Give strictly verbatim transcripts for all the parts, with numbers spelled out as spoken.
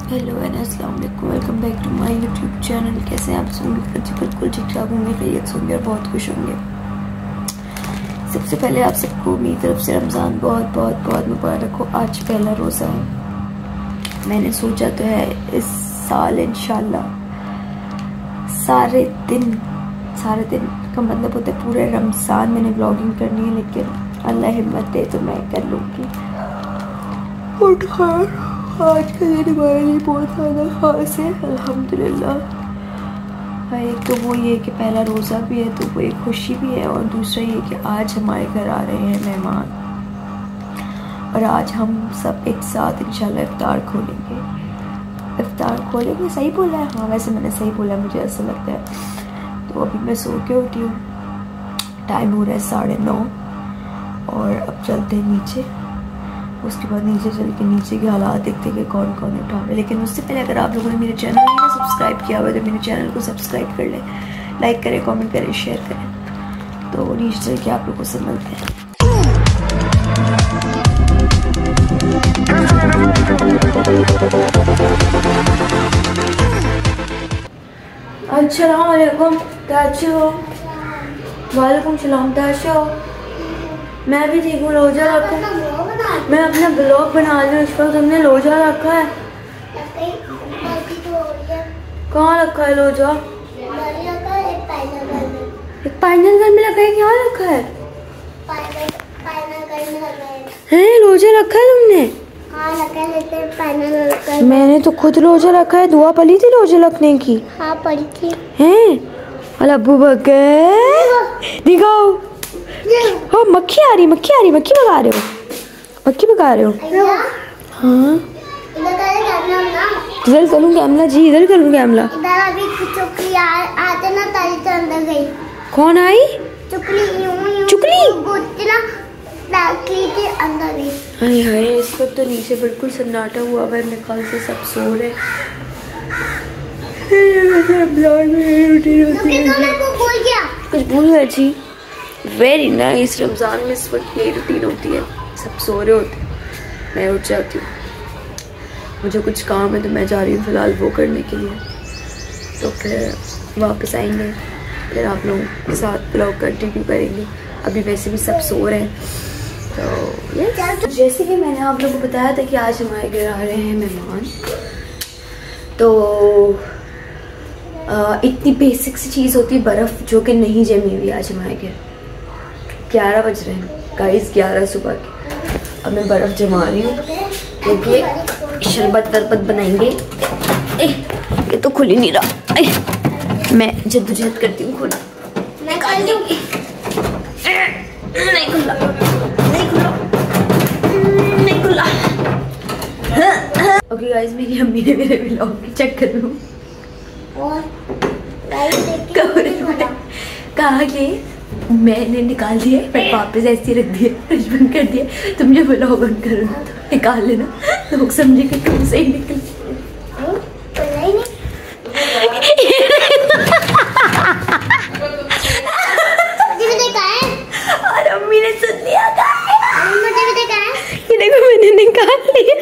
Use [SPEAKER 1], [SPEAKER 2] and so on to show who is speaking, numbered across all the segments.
[SPEAKER 1] Hello and अस्सलाम वालेकुम, welcome back to my YouTube channel. कैसे हैं आप सब? जी बिल्कुल ठीक ठाक होंगे, खैरियत होंगे और बहुत खुश होंगे। सबसे पहले आप सबको मेरी तरफ से रमज़ान बहुत बहुत बहुत मुबारक हो। आज पहला रोज़ा है। मैंने सोचा तो है इस साल इंशाल्लाह सारे दिन सारे दिन का मतलब होता है पूरे रमज़ान मैंने ब्लॉगिंग करनी है, लेकिन अल्लाह हिम्मत दे तो मैं कर लूँगी। और आज का दिन हमारे लिए बहुत ज़्यादा ख़ास है अल्हम्दुलिल्लाह। एक तो वो ये कि पहला रोज़ा भी है तो वो एक खुशी भी है, और दूसरा ये कि आज हमारे घर आ रहे हैं मेहमान और आज हम सब एक साथ इंशाल्लाह इफ्तार खोलेंगे। इफ्तार खोलेंगे सही बोला है? हाँ वैसे मैंने सही बोला, मुझे ऐसा लगता है। तो अभी मैं सो के उठी हूँ, टाइम हो रहा है साढ़े नौ और अब चलते हैं नीचे। उसके बाद नीचे चल के नीचे के हालात देखते कि कौन कौन उठा रहा है। लेकिन उससे पहले अगर आप लोगों ने मेरे चैनल को ना सब्सक्राइब किया हुआ है तो मेरे चैनल को सब्सक्राइब कर लें, लाइक करें, कमेंट करें, शेयर करें। तो नीचे चल के आप लोगों से मिलते हैं। अस्सलाम वालेकुम, कैसे हो? वालेकुम सलाम, कैसे हो? मैं भी ठीक हूँ। रोजा रखा है, मैं अपना ब्लॉग बना रही हूँ। इस वक्त हमने रोजा रखा है। कहाँ रखा है रोजा? एक पाइनल घर में रखा है। क्या रखा है? हैं रोजा रखा है तुमने?
[SPEAKER 2] हाँ रखा है, फाइनल रखा।
[SPEAKER 1] मैंने तो खुद रोजा रखा है। दुआ पढ़ी थी रोजा रखने की?
[SPEAKER 2] हाँ पढ़ी थी।
[SPEAKER 1] हैं अल्लाह बकर दिखाओ। हाँ मक्खी आ रही, मक्खी आ रही, मक्खी भगा रहे हो, मक्खी भगा रहे हो? हाँ इधर करूँ कैमला जी, इधर करूँ कैमला।
[SPEAKER 2] इधर अभी चुकली आते ना ताली से अंदर गई।
[SPEAKER 1] कौन आई?
[SPEAKER 2] चुकली यूं यूं
[SPEAKER 1] चुकली
[SPEAKER 2] ना ताली के अंदर गई।
[SPEAKER 1] हाय हाय, इस वक्त तो नीचे बिल्कुल सन्नाटा हुआ है। मेरे ख्याल से सब सो रहे। कुछ भूल गया जी। Very nice. रमज़ान में इस वक्त यही रूटीन होती है, सब सो रहे होते हैं, मैं उठ जाती हूँ। मुझे कुछ काम है तो मैं जा रही हूँ फ़िलहाल वो करने के लिए। तो फिर वापस आएंगे, फिर आप लोगों के साथ ब्लॉग कंटिन्यू करेंगे। अभी वैसे भी सब सो रहे हैं। तो ये जैसे कि मैंने आप लोगों को बताया था कि आज हमारे घर आ रहे हैं मेहमान। तो आ, इतनी बेसिक सी चीज़ होती है बर्फ़, जो कि नहीं जमी हुई आज हमारे घर। ग्यारह बज रहे हैं गाइस, ग्यारह सुबह के। अब मैं बर्फ़ जमा रही हूँ क्योंकि शरबत तरबत बनाएंगे। ए, ये तो खुल ही नहीं रहा। ए, मैं जद्दोजहद करती हूँ, खुला निकाल दूँगी। नहीं खुला, नहीं खुला, नहीं खुला। ओके गाइस, मेरी अम्मी ने मेरे व्लॉग की चक्कर में कहा कि मैंने निकाल दिया पर वापस ऐसे रख दिया, बंद कर दिया। तुम जब व्लॉग बंद करो तो निकाल लेना, लोग समझे कि तुम सही निकल। और अम्मी ने सुन लिया। ये देखो मैंने निकाल लिया।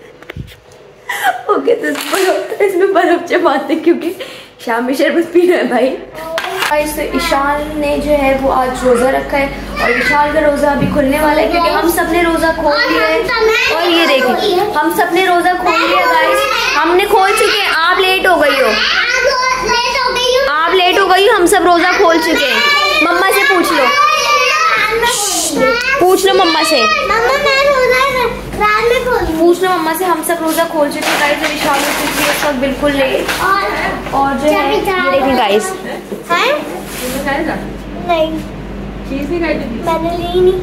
[SPEAKER 1] ओके तो इसमें इसमें बर्फ जमाते क्योंकि शाम में शरबत पीना है भाई। गाइस तो ईशान ने जो है वो आज रोज़ा रखा है और ईशान का रोज़ा अभी खुलने वाला है क्योंकि हम सब ने रोज़ा खोल लिया है। और ये देखिए हम सब ने रोज़ा खोल लिया गाइस, हमने खोल चुके हैं। आप लेट हो गई हो, आप लेट हो गई हो। हम सब रोज़ा खोल चुके हैं। मम्मा से पूछ लो, पूछ लो मम्मा से, पूछ लो मम्मा से। हम सब रोज़ा खोल चुके हैं गाइस और ईशान ने सब बिल्कुल लेट। और जो है ये देखिए गाइस,
[SPEAKER 2] नहीं चीज नहीं मैंने ली नहीं।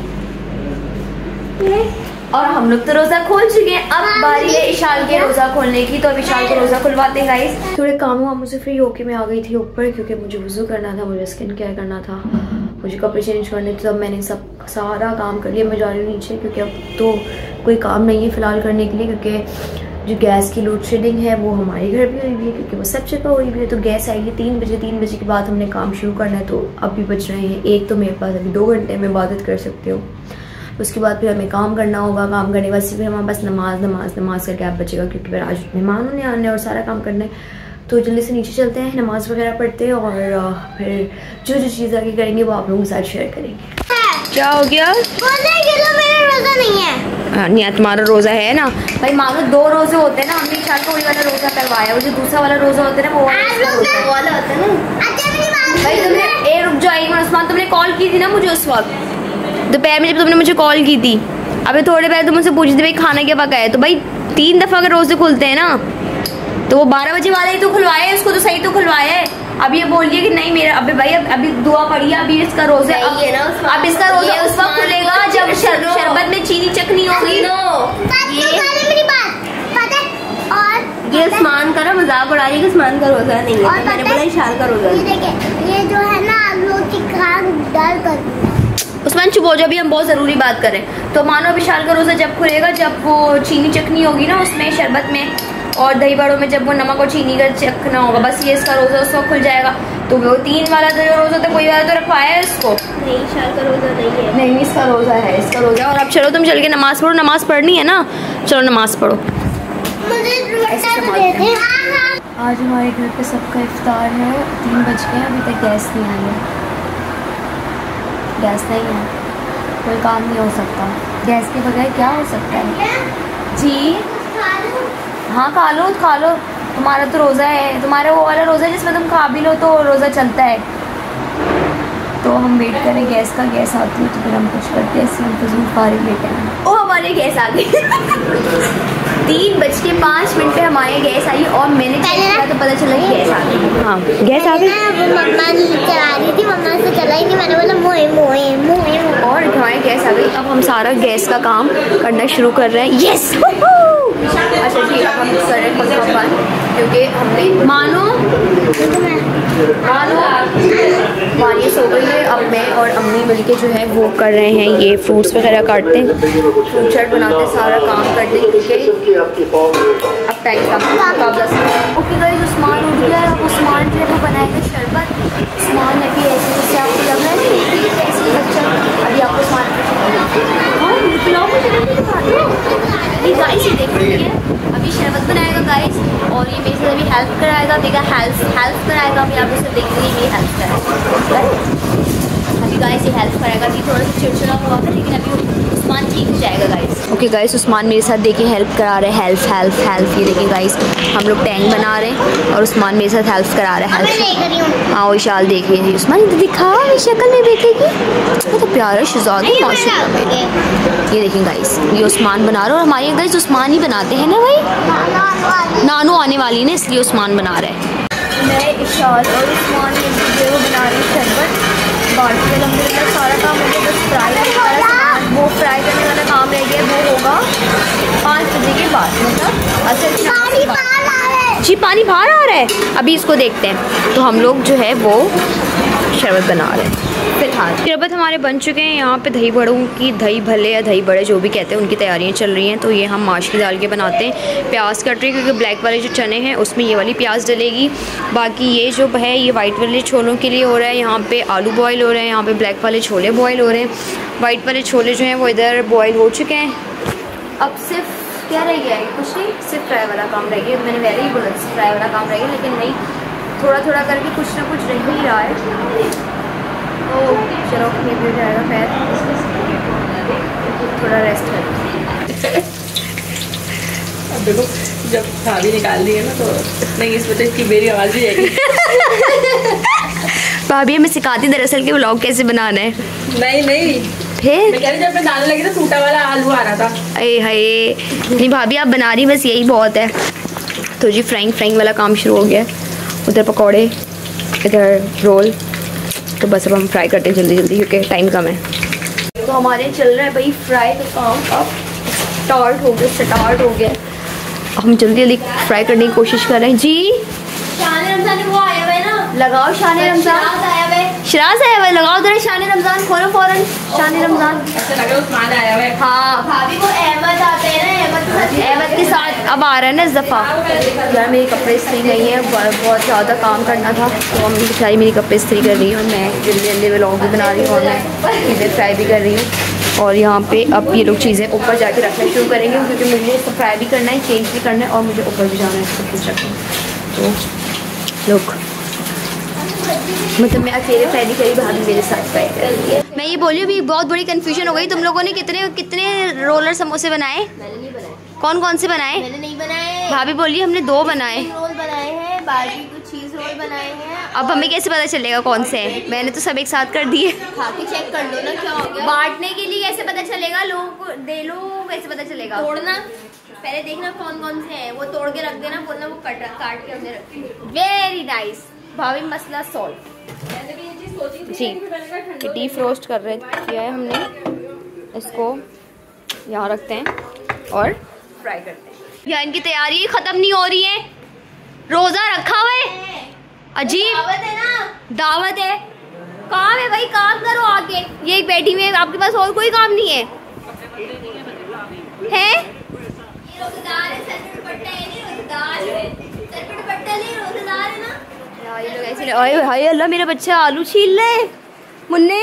[SPEAKER 1] और हम लोग तो रोजा खोल चुके हैं। अब बारी है ईशान के रोजा खोलने की, तो अब ईशान को रोजा खुलवाते हैं गाइस। थोड़े काम हुआ मुझे, फ्री होके मैं आ गई थी ऊपर क्योंकि मुझे वुज़ू करना था, मुझे स्किन केयर करना था, मुझे कपड़े चेंज करने थे। तब मैंने सब सारा काम कर लिया। मैं जा रही हूँ नीचे क्योंकि अब तो कोई काम नहीं है फिलहाल करने के लिए, क्योंकि जो गैस की लोड शेडिंग है वो हमारे घर भी हुई है क्योंकि वो सब जगह हुई है। तो गैस आएगी तीन बजे, तीन बजे के बाद हमने काम शुरू करना है। तो अभी बज रहे हैं एक, तो मेरे पास अभी दो घंटे में इबादत कर सकते हो।
[SPEAKER 3] उसके बाद फिर हमें काम करना होगा। काम करने के बाद फिर हमारे पास नमाज नमाज नमाज का गैप बचेगा, क्योंकि फिर आज मेहमानों ने आने और सारा काम करना है। तो जल्दी से नीचे चलते हैं, नमाज वगैरह पढ़ते हैं और फिर जो जो चीज़ आगे करेंगे वो आप लोगों के साथ शेयर करेंगे। क्या हो गया?
[SPEAKER 2] मेरा रोजा नहीं है।
[SPEAKER 3] हाँ नहीं, तुम्हारा रोज़ा है ना भाई। मानो दो रोजे होते हैं ना, हमने शायद को वही वाला रोज़ा करवाया, वो जो दूसरा वाला रोज़ा होता है ना वो वाला होता है ना भाई। तुमने ए रुक जाओ एक मिनट उस्मान, तुमने कॉल की थी ना मुझे उस वक्त दोपहर में जब तुमने मुझे कॉल की थी। अभी थोड़े पहले तुम मुझसे पूछी थी भाई खाना क्या पका है, तो भाई तीन दफ़ा अगर रोज़े खुलते हैं ना, तो वो बारह बजे वाला ही तो खुलवाया है, उसको तो सही तो खुलवाया है। अब ये बोलिए कि नहीं मेरा अभी भाई अब अभी दुआ पड़ी है, अभी इसका रोज़ा अब, अब इसका रोज़ा उस वक्त खुलेगा जब शर, शरबत में चीनी चकनी होगी।
[SPEAKER 2] ये मेरी बात पता है। और
[SPEAKER 3] ये उस्मान का ना मजाक उड़ा रही है, उस्मान का रोज़ा नहीं है, मैंने बोला इशाल का रोज़ा।
[SPEAKER 2] ये देखिए ये जो है ना आप लोग की खान डाल कर
[SPEAKER 3] उस्मान चुप हो जाओ, अभी हम बहुत ज़रूरी बात करें। तो मानो विशाल का रोज़ा जब खुलेगा जब वो चीनी चकनी होगी ना उसमें शरबत में, और दही बड़ों में जब वो नमक और चीनी का चखना होगा, बस ये इसका रोज़ा उस वक्त खुल जाएगा। तो वो तीन वाला जो रोज़ा था कोई वाला तो रखवाया है इसको,
[SPEAKER 2] नहीं शाल का रोजा नहीं है।
[SPEAKER 3] नहीं इसका रोज़ा है, इसका रोज़ा। और अब चलो तुम चल के नमाज़ पढ़ो, नमाज़ पढ़नी है ना, चलो नमाज़ पढ़ो।
[SPEAKER 1] आज हमारे घर पे सबका इफ्तार है, तीन बज गए अभी तक गैस नहीं आई है। गैस नहीं है, कोई काम नहीं हो सकता गैस के बगैर। क्या हो सकता है जी? हाँ खा लो खा लो, तुम्हारा तो रोज़ा है, तुम्हारा वो वाला रोज़ा है जिसमें तुम खा भी लो तो रोज़ा चलता है। तो हम वेट करें गैस का, गैस आती है तो फिर हम कुछ करते हैं, इसलिए हम फजूल फारिग लेते हैं।
[SPEAKER 3] ओ हमारे गैस आ गई तीन बज के पाँच मिनट पे हमारे गैस आई और मैंने चेक किया तो पता चला कि गैस आ गई। हाँ गैस आ गई।
[SPEAKER 2] वो मम्मा चला रही थी, मम्मा से चला ही नहीं, मैंने बोला मोए मोए मोए मोए।
[SPEAKER 3] और हमारे गैस आ गई। अब हम सारा गैस का काम करना शुरू कर रहे हैं। यस अच्छा ठीक है, अब हम कर रहे हैं क्योंकि हमने मानो मानो वारियस हो गई है। अब मैं और अम्मी मिलके जो है वो कर रहे हैं, ये फ्रूट्स वगैरह काटते हैं, फ्रूट चाट बनाते हैं, सारा काम करते हैं क्योंकि अब टाइम का मुकाबला से। ओके गाइस, उस्मान उठ गया है। अब उस्मान जो है वो बनाएगा शरबत। उस्मान है भी ऐसे जैसे आपको लग रहा है ऐसे बच्चा, अभी आपको उस्मान गाइस ये देखिए अभी शरबत बनाएगा गाइस, और ये मेरे से अभी हेल्प कराएगा, देखा हेल्प हेल्प कराएगा। अभी आप उसे देखिए ये हेल्प कराएगा, अभी गाइस ये हेल्प कराएगा। अभी थोड़ा सा चिड़चिड़ा हुआ था लेकिन अभी उस्मान ठीक हो जाएगा गाइस। ओके गाइस, उस्मान मेरे साथ देखिए हेल्प करा रहे हैं, हेल्प हेल्प हेल्प। ये देखिए गाइस हम लोग टैंक बना रहे हैं और उस्मान मेरे साथ हेल्प करा रहा है, हेल्प। हाँ विशाल देखिए जी, उस्मान इधर दिखा शक्ल में देखेगी, वो तो प्यारा शहजादी माशाल्लाह में। ये देखिए गाइस ये उस्मान बना रहा है, और हमारे गाइस उस्मान ही बनाते हैं ना भाई, नानू आने वाली है इसलिए उस्मान बना रहे हैं। मैं विशाल और उस्मान ये वीडियो बना रहे हैं शरबत। बाकी अलहमदिल्ला सारा काम हो गया, बस फ्राई करने वाला सामान, वो फ्राई करने वाला काम रह गया, वो होगा पाँच बजे के बाद। मतलब अच्छा जी पानी बाहर आ रहा है, अभी इसको देखते हैं। तो हम लोग जो है वो शरबत बना रहे हैं फिलहाल। शरबत हमारे बन चुके हैं। यहाँ पे दही बड़ों की, दही भले या दही बड़े जो भी कहते हैं, उनकी तैयारियाँ चल रही हैं। तो ये हम माशरी डाल के बनाते हैं। प्याज कट रही है क्योंकि ब्लैक वाले जो चने हैं उसमें ये वाली प्याज डलेगी। बाकी ये जो है ये वाइट वाले छोलों के लिए हो रहा है। यहाँ पे आलू बॉयल हो रहे हैं, यहाँ पे ब्लैक वाले छोले बॉयल हो रहे हैं। वाइट वाले छोले जो हैं वो इधर बॉयल हो चुके हैं। अब सिर्फ क्या रह गया है, कुछ नहीं, सिर्फ फ्राई वाला काम रह गया। मैंने पहले ही बोला फ्राई वाला काम रह गया, लेकिन नहीं, थोड़ा थोड़ा करके कुछ ना कुछ रह ही रहा है। तो चलो ये भी हो जाएगा, पैर थोड़ा रेस्ट कर।
[SPEAKER 4] अब देखो जब भाभी निकाल दी है ना तो नहीं इस वजह की मेरी आवाज़ भी आएगी।
[SPEAKER 3] भाभी हमें सिखाती दरअसल कि व्लॉग कैसे बनाना है।
[SPEAKER 4] नहीं नहीं
[SPEAKER 3] फिर
[SPEAKER 4] मैं कह रही जब मैं डालने लगी तो टूटा वाला आलू आ रहा था।
[SPEAKER 3] अरे हाय नहीं भाभी आप बना रही, बस यही बहुत है। तो जी फ्राइंग फ्राइंग वाला काम शुरू हो गया। उधर पकौड़े, इधर रोल। तो बस अब हम फ्राई करते हैं जल्दी जल्दी क्योंकि टाइम कम है। तो हमारे चल रहा है भाई फ्राई का काम, अब स्टार्ट हो गया स्टार्ट हो गया हम जल्दी जल्दी फ्राई करने की कोशिश कर रहे हैं। जी
[SPEAKER 2] शान रमजान वो आया हुआ है ना,
[SPEAKER 3] लगाओ शान रमजान,
[SPEAKER 2] आया हुआ है,
[SPEAKER 3] शराज आया हुआ है, लगाओ जरा शान रमजान, खोलो फौरन शान रमजान।
[SPEAKER 4] ऐसा लग रहा है उस्मान आया हुआ है।
[SPEAKER 3] हाँ
[SPEAKER 2] भाभी वो अहमद आते हैं ना, अहमद के साथ
[SPEAKER 3] अहमद के साथ अब आ रहा है ना इस दफ़ा। यार मेरे कपड़े इस्त्री नहीं है, बहुत ज़्यादा काम करना था तो मम्मी बेचारी मेरी कपड़े इस्त्री कर रही है और मैं जल्दी जल्दी व्लॉग भी बना रही हूँ और मैं इधर फ्राई भी कर रही हूँ। और यहाँ पे अब ये लोग चीज़ें ऊपर जाके रखना शुरू करेंगे क्योंकि मुझे इसको फ्राई भी करना है, चेंज भी करना है और मुझे ऊपर भी जाना है इसको कुछ रखना। तो लोग मतलब मैं अकेले फ्राई नहीं करी, भाभी मेरे साथ फ्राई कर रही है। मैं ये बोली अभी बहुत बड़ी कंफ्यूजन हो गई। तुम लोगों ने कितने कितने रोलर समोसे बनाए?
[SPEAKER 2] मैंने नहीं बनाए।
[SPEAKER 3] कौन कौन से बनाए?
[SPEAKER 2] मैंने नहीं बनाए।
[SPEAKER 3] भाभी बोली हमने दो बनाए।
[SPEAKER 2] रोल बनाए हैं, बारबेक्यू चीज रोल बनाए हैं।
[SPEAKER 3] अब हमें कैसे पता चलेगा कौन से हैं? मैंने तो सब एक साथ कर दिए।
[SPEAKER 2] खा के चेक कर लो ना क्या हो गया।
[SPEAKER 3] बांटने के लिए कैसे पता चलेगा? लोगों को दे लो, कैसे पता चलेगा?
[SPEAKER 2] तोड़ना, पहले देखना कौन कौन से हैं, वो तोड़ के रख देना, बोलना वो कट काट के हमने रखे।
[SPEAKER 3] वेरी नाइस भाभी, मसला सॉल्व। जी डीप रोस्ट कर रहे किया है हमने, इसको यहाँ रखते हैं और फ्राई करते हैं। यहाँ इनकी तैयारी खत्म नहीं हो रही है, रोजा रखा हुआ है, अजीब
[SPEAKER 2] दावत है ना,
[SPEAKER 3] दावत है। काम है भाई, काम करो आके। ये एक बैठी हुई है, आपके पास और कोई काम नहीं है? है
[SPEAKER 2] ये रोजेदार है, सर पे दुपट्टा है नहीं, रोजेदार है, सर पे दुपट्टा नहीं, रोजेदार है ना।
[SPEAKER 3] यार ये लोग ऐसे, हाय हाय अल्लाह मेरा बच्चा आलू छील ले मुन्ने।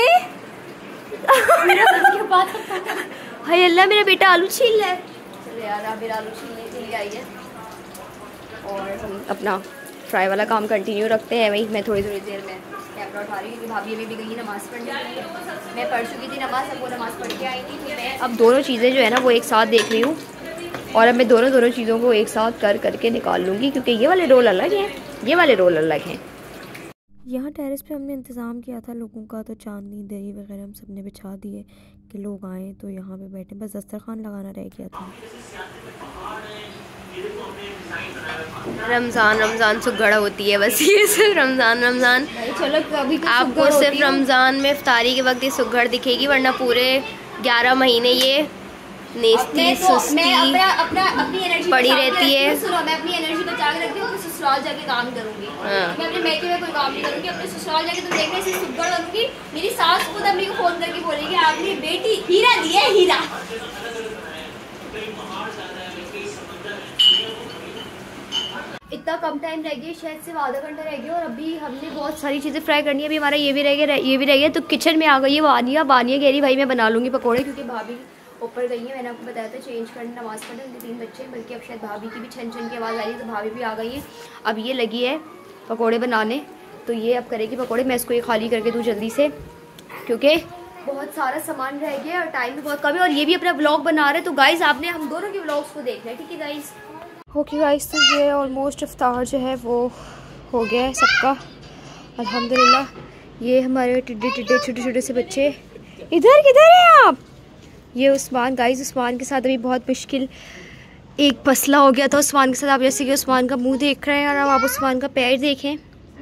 [SPEAKER 3] हाय अल्लाह मेरा बेटा आलू छील ले। चलो यार आप मेरा आलू छीलने के लिए आई है और हम अपना फ्राई वाला काम कंटिन्यू रखते हैं। वही मैं थोड़ी थोड़ी देर में कैमरा उठा रही हूँ क्योंकि भाभी अभी भी गई नमाज़ पढ़ने के लिए। मैं पढ़ चुकी थी नमाज़, अब वो नमाज़ पढ़ के आई थी, तो मैं अब दोनों चीज़ें जो है ना वो एक साथ देख रही हूँ और अब मैं दोनों दोनों चीज़ों को एक साथ कर करके निकाल लूँगी क्योंकि ये वाले रोल अलग हैं, ये वाले रोल अलग हैं।
[SPEAKER 1] यहाँ टेरेस पे हमने इंतज़ाम किया था लोगों का, तो चांदनी दही वगैरह हम सब ने बिछा दिए कि लोग आएँ तो यहाँ पे बैठे, बस दस्तरखान लगाना रह गया था।
[SPEAKER 3] रमज़ान रमज़ान सुगड़ होती है बस, ये सिर्फ रमज़ान रमज़ान।
[SPEAKER 2] चलो कभी
[SPEAKER 3] आपको सिर्फ रमज़ान में इफ्तारी के वक्त ये सुगड़ दिखेगी, वरना पूरे ग्यारह महीने ये नेस्ती सुस्ती
[SPEAKER 2] अपना अपना अपनी एनर्जी
[SPEAKER 3] पड़ी रहती है।
[SPEAKER 2] सुनो, मैं अपनी एनर्जी बचा के रखती हूँ, अपने ससुराल जाके काम करूंगी।
[SPEAKER 3] हाँ।
[SPEAKER 2] मैं अपने मैके में कोई काम नहीं करूंगी, अपने ससुराल जाके तुम देखने से सुगड़ बनूंगी। मेरी सास खुद अम्मी को फोन करके बोलेगी आपने बेटी हीरा दिया है, हीरा।
[SPEAKER 3] इतना कम टाइम रह गया, शायद सिर्फ आधा घंटा रह गया और अभी हमने बहुत सारी चीज़ें फ्राई करनी है। अभी हमारा ये भी रह गया, ये भी रह गया, तो किचन में आ गई है वानिया। वानिया कह रही भाई मैं बना लूँगी पकौड़े क्योंकि भाभी ऊपर गई है। मैंने आपको बताया था चेंज करने, नमाज़ पढ़ने, उनके तीन बच्चे, बल्कि अब शायद भाभी की भी छन छन की आवाज़ आ रही है, तो भाभी भी आ गई है। अब ये लगी है पकौड़े बनाने, तो ये अब करेगी पकौड़े। मैं इसको ये खाली करके दूँ जल्दी से क्योंकि बहुत सारा सामान रह गया और टाइम भी बहुत कम है और ये भी अपना ब्लॉग बना रहे हैं। तो गाइज़ आपने हम दोनों के ब्लॉग्स को देखना है, ठीक है गाइज़? ओके गाइस, तो ये ऑलमोस्ट इफ्तार जो है वो हो गया है सबका, अल्हम्दुलिल्लाह। ये हमारे टिड्डे टिड्डे छोटे छोटे से बच्चे, इधर किधर हैं आप? ये उस्मान, गाइस उस्मान के साथ अभी बहुत मुश्किल एक मसला हो गया था उस्मान के साथ। आप जैसे कि उस्मान का मुंह देख रहे हैं और अब आप उस्मान का पैर देखें,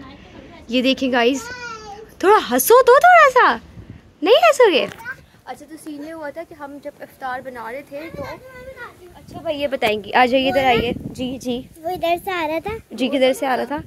[SPEAKER 3] ये देखें गाइस। थोड़ा हंसो तो, थोड़ा सा नहीं हंसोगे? अच्छा, तो सीन ये हुआ था कि हम जब इफ्तार बना रहे थे तो अच्छा भाई ये बताएंगी, आ जाइए इधर आइए। जी जी
[SPEAKER 2] वो इधर से आ रहा था।
[SPEAKER 3] जी किधर से आ रहा था?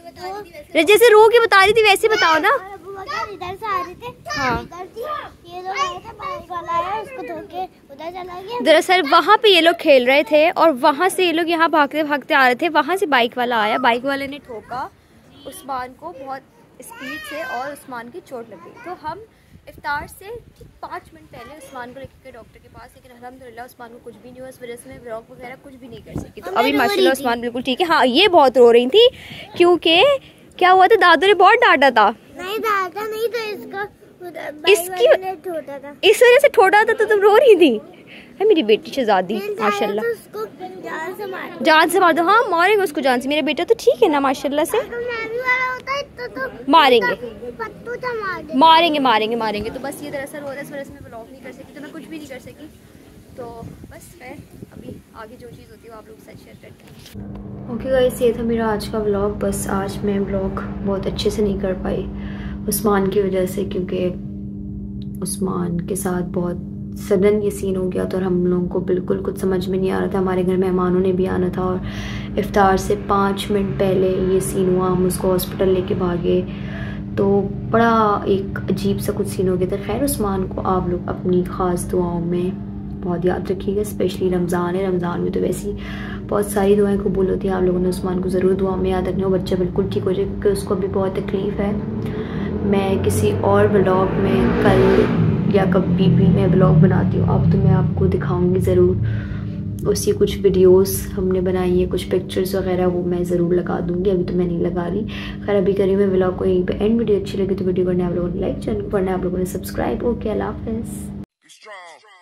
[SPEAKER 3] जैसे रो के बता रही थी वैसे बताओ ना।
[SPEAKER 2] इधर से आ रहे थे।
[SPEAKER 3] हाँ,
[SPEAKER 2] ये लोग आए थे, बाइक वाला आया, उसको धो के उधर चला गया।
[SPEAKER 3] दरअसल वहाँ पे ये लोग खेल रहे थे और वहाँ से ये लोग यहाँ भागते भागते आ रहे थे। वहाँ से बाइक वाला आया, बाइक वाले ने ठोका उस्मान को बहुत स्पीड से और उस्मान की चोट लग गई। तो हम इफ्तार से ठीक पाँच मिनट पहले उस्मान को लेकर गए डॉक्टर के पास, लेकिन अल्हम्दुलिल्लाह उस्मान को कुछ भी नहीं हुआ। इस वजह से मैं व्लॉग वगैरह कुछ भी नहीं कर सकी। तो अभी माशाल्लाह उस्मान बिल्कुल ठीक है। हाँ, ये बहुत रो रही थी क्योंकि क्या हुआ था, दादू ने बहुत डांटा था।
[SPEAKER 2] नहीं डांटा नहीं था, इसका
[SPEAKER 3] इसकी
[SPEAKER 2] ठोटा था,
[SPEAKER 3] इस वजह से ठोटा था, तो तुम रो रही थी। है मेरी बेटी शहजादी माशाल्लाह।
[SPEAKER 2] तो उसको जान से मार
[SPEAKER 3] जान से मार दो। हाँ मारेंगे उसको जान से। मेरा बेटा तो ठीक है ना माशाल्लाह से।
[SPEAKER 2] होता है तो, तो
[SPEAKER 3] मारेंगे
[SPEAKER 2] पत्तू तो मार
[SPEAKER 3] मारेंगे मारेंगे मारेंगे। तो बस ये दरअसल हो रहा है, इस वजह से मैं व्लॉग नहीं कर सकी, तो मैं कुछ भी नहीं कर सकी। तो बस मैं अभी आगे जो चीज़ होती है वो आप लोग के साथ शेयर करते हैं। ओके गाइस, ये था मेरा आज का व्लॉग। बस आज मैं व्लॉग बहुत अच्छे से नहीं कर पाई उस्मान की वजह से, क्योंकि उस्मान के साथ बहुत सडन ये सीन हो गया था और हम लोगों को बिल्कुल कुछ समझ में नहीं आ रहा था। हमारे घर मेहमानों ने भी आना था और इफ्तार से पाँच मिनट पहले ये सीन हुआ। हम उसको हॉस्पिटल लेके भागे, तो बड़ा एक अजीब सा कुछ सीन हो गया था। खैर, उस्मान को आप लोग अपनी ख़ास दुआओं में बहुत याद रखिएगा, स्पेशली रमज़ान है। रमज़ान में तो वैसे ही बहुत सारी दुआएं कबूल होती हैं। आप लोगों ने उस्मान को ज़रूर दुआ में याद रखना। वो बच्चा बिल्कुल ठीक हो जाए क्योंकि उसको भी बहुत तकलीफ़ है। मैं किसी और व्लॉग में कल या कभी भी मैं व्लॉग बनाती हूँ अब तो मैं आपको दिखाऊंगी ज़रूर। उसकी कुछ वीडियोस हमने बनाई है, कुछ पिक्चर्स वगैरह वो मैं ज़रूर लगा दूँगी, अभी तो मैं नहीं लगा रही। खैर अभी करी मैं व्लॉग को यहीं पे एंड। वीडियो अच्छी लगी तो वीडियो करने आप लोगों ने लाइक, चैनल को करना आप लोगों ने सब्सक्राइब। ओके, अल्लाह हाफ़िज़।